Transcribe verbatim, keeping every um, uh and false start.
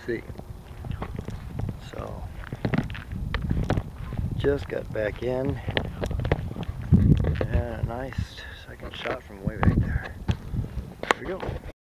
see. So, just got back in, and a nice second shot from way back there. There we go.